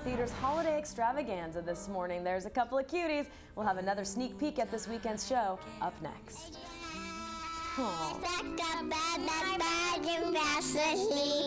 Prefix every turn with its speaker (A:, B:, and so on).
A: Theater's holiday extravaganza this morning. There's a couple of cuties. We'll have another sneak peek at this weekend's show up next. Aww.